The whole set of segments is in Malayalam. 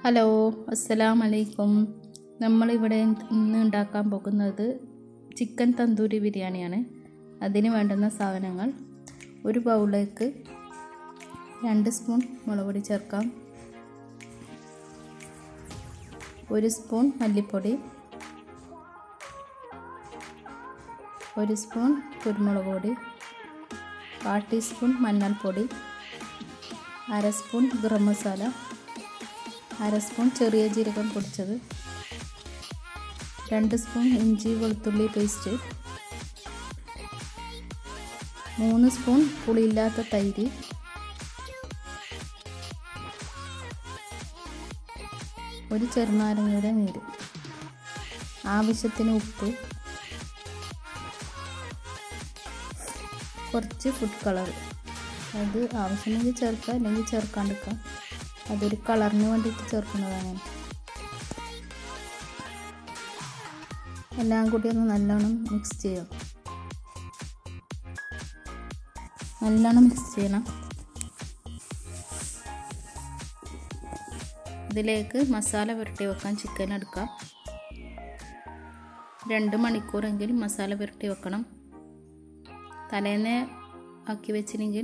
ഹലോ, അസ്സലാമു അലൈക്കും. നമ്മളിവിടെ ഇന്ന് ഉണ്ടാക്കാൻ പോകുന്നത് ചിക്കൻ തന്തൂരി ബിരിയാണിയാണ്. അതിന് വേണ്ടുന്ന സാധനങ്ങൾ: ഒരു ബൗളിലേക്ക് 2 സ്പൂൺ മുളക് പൊടി ചേർക്കാം, 1 സ്പൂൺ മല്ലിപ്പൊടി, 1 സ്പൂൺ കുരുമുളക് പൊടി, 1/4 ടീസ്പൂൺ മഞ്ഞൾപ്പൊടി, 1/2 സ്പൂൺ ഗരം മസാല, 1/2 സ്പൂൺ ചെറിയ ജീരകം പൊടിച്ചത്, 2 സ്പൂൺ ഇഞ്ചി വെളുത്തുള്ളി പേസ്റ്റ്, 3 സ്പൂൺ പുളിയില്ലാത്ത തൈര്, 1 ചെറുനാരങ്ങയുടെ നീര്, ആവശ്യത്തിന് ഉപ്പ്, കുറച്ച് ഫുഡ് കളർ. അത് ആവശ്യമെങ്കിൽ ചേർക്കാം, അല്ലെങ്കിൽ ചേർക്കാണ്ടിരിക്കാം. അതൊരു കളറിന് വേണ്ടിയിട്ട് ചേർക്കുന്നതാണ്. എല്ലാം കൂടി ഒന്ന് നല്ലോണം മിക്സ് ചെയ്യാം. നല്ലോണം മിക്സ് ചെയ്യണം. ഇതിലേക്ക് മസാല പുരട്ടി വെക്കാൻ ചിക്കൻ എടുക്കാം. 2 മണിക്കൂറെങ്കിലും മസാല പുരട്ടി വെക്കണം. തലേന്ന് ആക്കി വെച്ചില്ലെങ്കിൽ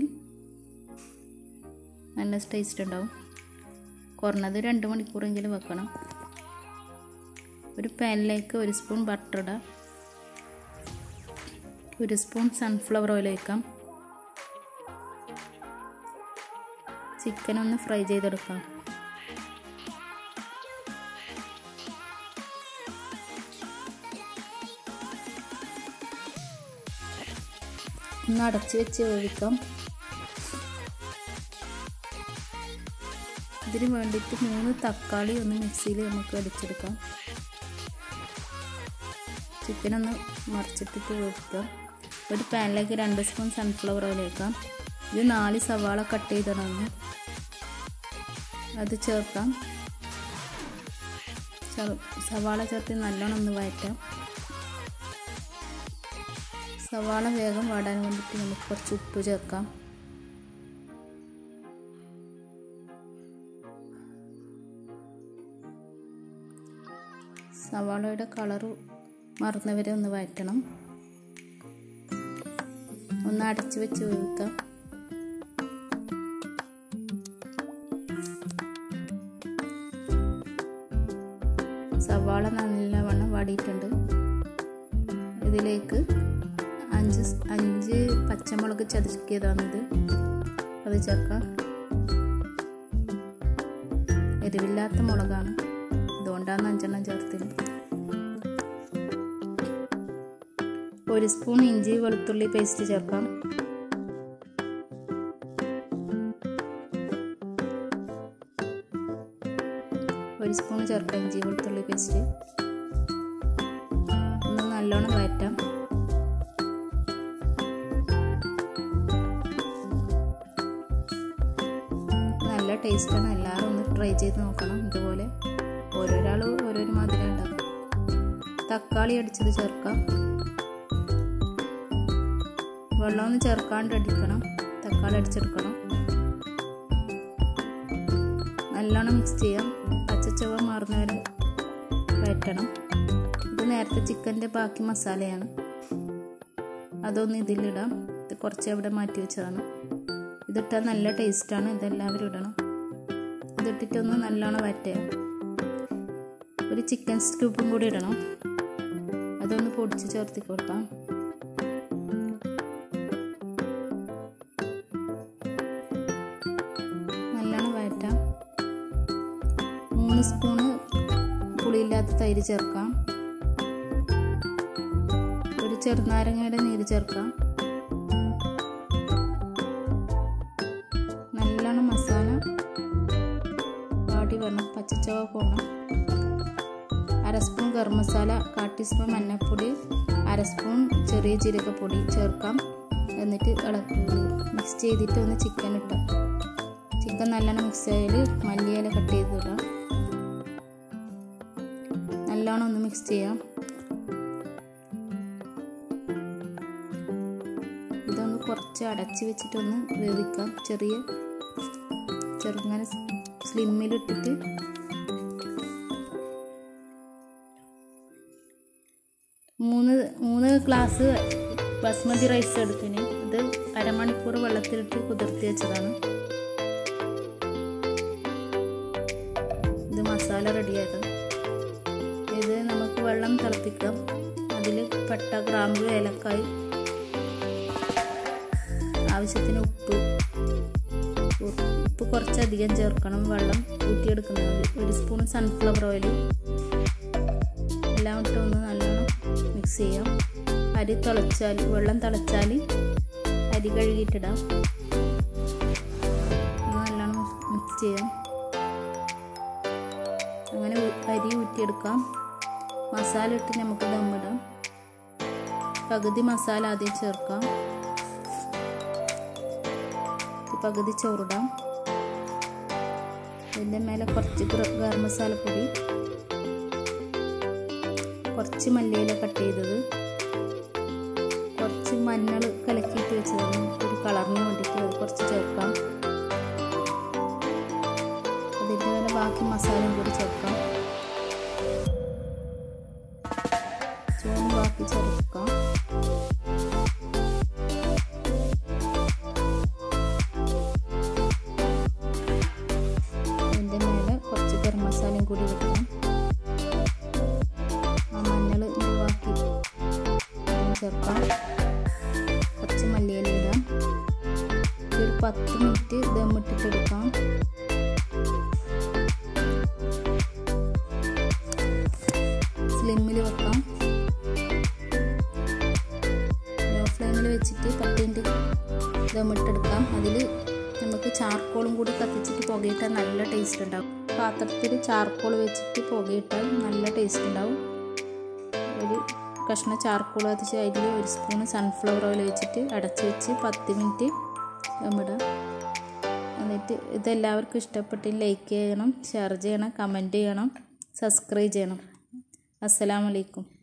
നല്ല ടേസ്റ്റ് ഉണ്ടാവും. കുറഞ്ഞത് 2 മണിക്കൂറെങ്കിലും വെക്കണം. ഒരു പാനിലേക്ക് 1 സ്പൂൺ ബട്ടർ ഇടാം, 1 സ്പൂൺ സൺഫ്ലവർ ഓയിൽ ഒഴിക്കാം. ചിക്കൻ ഒന്ന് ഫ്രൈ ചെയ്തെടുക്കാം. ഒന്ന് അടച്ച് വെച്ച് വേവിക്കാം. ഇതിന് വേണ്ടിയിട്ട് 3 തക്കാളി ഒന്ന് മിക്സിയിൽ നമുക്ക് അടിച്ചെടുക്കാം. ചിക്കനൊന്ന് മറിച്ചിട്ടിട്ട് വേവിക്കാം. ഒരു പാനിലേക്ക് 2 സ്പൂൺ സൺഫ്ലവർ ഓയിൽ ഒഴിക്കാം. ഇത് 4 സവാള കട്ട് ചെയ്തിടണം, അത് ചേർക്കാം. സവാള ചേർത്ത് നല്ലോണം ഒന്ന് വഴറ്റാം. സവാള വേഗം വാടാൻ വേണ്ടിയിട്ട് നമുക്ക് കുറച്ച് ഉപ്പ് ചേർക്കാം. സവാളയുടെ കളറ് മറന്നവരെ ഒന്ന് വഴറ്റണം. ഒന്ന് അടച്ചു വെച്ച് വേവിക്കാം. സവാള നല്ലവണ്ണം വാടിയിട്ടുണ്ട്. ഇതിലേക്ക് 5 പച്ചമുളക് ചതക്കിയതാണിത്, അത് ചേർക്കാം. എരിവില്ലാത്ത മുളകാണ്, അതുകൊണ്ടാണ് 5 ചേർത്തത്. 1 സ്പൂൺ ഇഞ്ചി വെളുത്തുള്ളി പേസ്റ്റ് ചേർക്കാം. 1 സ്പൂൺ ചേർക്കാം ഇഞ്ചി വെളുത്തുള്ളി പേസ്റ്റ്. ഒന്ന് നല്ലോണം വഴറ്റാം. നല്ല ടേസ്റ്റാണ്. എല്ലാവരും ഒന്ന് ട്രൈ ചെയ്ത് നോക്കണം. ഇതുപോലെ ഓരോരാളും ഓരോരോ മാതിരി ഉണ്ടാക്കും. തക്കാളി അടിച്ചത് ചേർക്കാം. വെള്ളമൊന്നും ചേർക്കാണ്ട് അടിക്കണം. തക്കാളി അടിച്ചെടുക്കണം. നല്ലോണം മിക്സ് ചെയ്യാം. പച്ചച്ചുവ മാറുന്നവരെ വഴറ്റണം. ഇത് നേരത്തെ ചിക്കൻ്റെ ബാക്കി മസാലയാണ്, അതൊന്ന് ഇതിലിടാം. ഇത് കുറച്ച് അവിടെ മാറ്റി വെച്ചതാണ്. ഇതിട്ടാൽ നല്ല ടേസ്റ്റാണ്. ഇതെല്ലാവരും ഇടണം. ഇതിട്ടിട്ടൊന്ന് നല്ലോണം വഴറ്റുക. ഒരു ചിക്കൻ സ്ക്യൂബും കൂടി ഇടണം, അതൊന്ന് പൊടിച്ച് ചേർത്തി കൊടുക്കാം. നല്ലോണം വഴറ്റാം. 3 സ്പൂണ് പുളിയില്ലാത്ത തൈര് ചേർക്കാം. ഒരു ചെറുനാരങ്ങയുടെ നീര് ചേർക്കാം. നല്ലോണം മസാല വാടി വരണം, പച്ചച്ചവ പോകണം. 1/2 സ്പൂൺ ഗരം മസാല, 1/4 ടീസ്പൂൺ മഞ്ഞൾപ്പൊടി, 1/2 സ്പൂൺ ചെറിയ ജീരകപ്പൊടി ചേർക്കാം. എന്നിട്ട് മിക്സ് ചെയ്തിട്ട് ഒന്ന് ചിക്കൻ ഇട്ടാം. ചിക്കൻ നല്ലോണം മിക്സ് ആയാൽ മല്ലിയില കട്ട് ചെയ്ത് ഇടാം. നല്ലോണം ഒന്ന് മിക്സ് ചെയ്യാം. ഇതൊന്ന് കുറച്ച് അടച്ച് വെച്ചിട്ടൊന്ന് വേവിക്കാം. ചെറുങ്ങനെ സ്ലിമ്മിലിട്ടിട്ട് ഗ്ലാസ് ബസ്മതി റൈസ് എടുത്തിന്. ഇത് അരമണിക്കൂർ വെള്ളത്തിലിട്ട് കുതിർത്തി വെച്ചതാണ്. ഇത് മസാല റെഡിയായത്. ഇത് നമുക്ക് വെള്ളം തിളപ്പിക്കാം. അതിൽ പട്ട, ഗ്രാമ്പു, ഏലക്കായ്, ആവശ്യത്തിന് ഉപ്പ് കുറച്ചധികം ചേർക്കണം. വെള്ളം ഊറ്റിയെടുക്കുന്നത് 1 സ്പൂൺ സൺഫ്ലവർ ഓയിൽ എല്ലാം ഇട്ട് ഒന്ന് നല്ലോണം മിക്സ് ചെയ്യാം. വെള്ളം തിളച്ചാൽ അരി കഴുകിയിട്ടിടാം. നല്ലോണം മിക്സ് ചെയ്യാം. അങ്ങനെ അരി ഊറ്റിയെടുക്കാം. മസാല ഇട്ട് നമുക്ക് ദമ്മിടാം. പകുതി മസാല ആദ്യം ചേർക്കാം. പകുതി ചോറിടാം. ഇതിൻ്റെ മേലെ കുറച്ച് ഗരം മസാലപ്പൊടി, കുറച്ച് മല്ലിയില കട്ട് ചെയ്തത്, കുറച്ച് മഞ്ഞൾ കലക്കിയിട്ട് വെച്ചതാണ് ഒരു കളറിന് വേണ്ടിയിട്ട്, അത് കുറച്ച് ചേർക്കാം. അതിൻ്റെ മേലെ ബാക്കി മസാലയും കൂടി ചേർക്കാം. ചോറും ബാക്കി ചേർക്കാം. മസാലയും കൂടി വെക്കണം. മഞ്ഞൾ ബാക്കി ചേർക്കാം. കുറച്ച് മല്ലിയില ഇടാം. ഒരു 10 മിനിറ്റ് ദമ്മിട്ടിട്ടെടുക്കാം. സ്ലിമ്മിൽ വെക്കാം. ലോ ഫ്ലെയിമിൽ വെച്ചിട്ട് 10 മിനിറ്റ് ദമ്മിട്ടെടുക്കാം. അതിൽ നമുക്ക് ചാർക്കോളും കൂടി കത്തിച്ചിട്ട് പുകയിട്ടാൽ നല്ല ടേസ്റ്റ് ഉണ്ടാവും. പാത്രത്തിൽ ചാർക്കോൾ വെച്ചിട്ട് പുകയിട്ടാൽ നല്ല ടേസ്റ്റ് ഉണ്ടാവും. ഒരു കഷ്ണം ചാർക്കോൾ കത്തിച്ച് അതിൽ 1 സ്പൂൺ സൺഫ്ലവർ ഓയിൽ വെച്ചിട്ട് അടച്ച് വെച്ച് 10 മിനിറ്റ് ദമ്മിടാം. എന്നിട്ട് ഇതെല്ലാവർക്കും ഇഷ്ടപ്പെട്ട് ലൈക്ക് ചെയ്യണം, ഷെയർ ചെയ്യണം, കമൻറ്റ് ചെയ്യണം, സബ്സ്ക്രൈബ് ചെയ്യണം. അസ്സലാമു അലൈക്കും.